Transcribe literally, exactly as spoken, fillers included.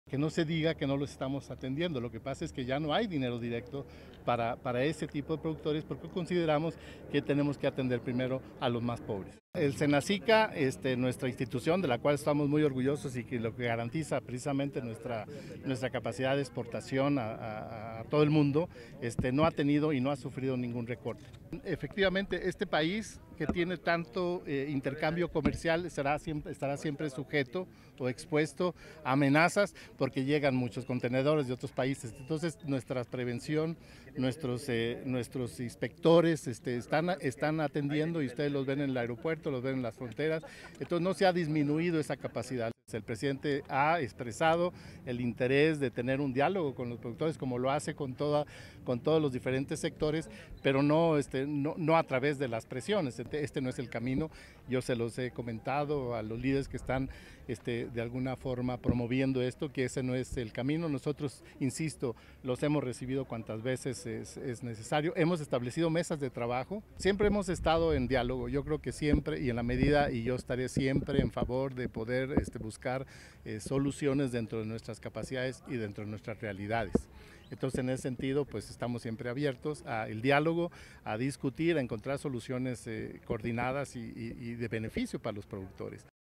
Que no se diga que no los estamos atendiendo, lo que pasa es que ya no hay dinero directo para, para ese tipo de productores porque consideramos que tenemos que atender primero a los más pobres. El Senacica, este, nuestra institución de la cual estamos muy orgullosos y que lo que garantiza precisamente nuestra, nuestra capacidad de exportación a, a, a todo el mundo, este, no ha tenido y no ha sufrido ningún recorte. Efectivamente, este país que tiene tanto eh, intercambio comercial estará siempre, estará siempre sujeto o expuesto a amenazas porque llegan muchos contenedores de otros países. Entonces nuestra prevención, nuestros, eh, nuestros inspectores este, están, están atendiendo y ustedes los ven en el aeropuerto, los ven en las fronteras. Entonces no se ha disminuido esa capacidad. El presidente ha expresado el interés de tener un diálogo con los productores como lo hace con, toda, con todos los diferentes sectores, pero no, este, no, no a través de las presiones. Este, este no es el camino. Yo se los he comentado a los líderes que están este, de alguna forma promoviendo esto, que ese no es el camino. Nosotros, insisto, los hemos recibido cuantas veces es, es necesario. Hemos establecido mesas de trabajo. Siempre hemos estado en diálogo. Yo creo que siempre y en la medida, y yo estaré siempre en favor de poder este, buscar buscar eh, soluciones dentro de nuestras capacidades y dentro de nuestras realidades. Entonces, en ese sentido, pues estamos siempre abiertos al diálogo, a discutir, a encontrar soluciones eh, coordinadas y, y, y de beneficio para los productores.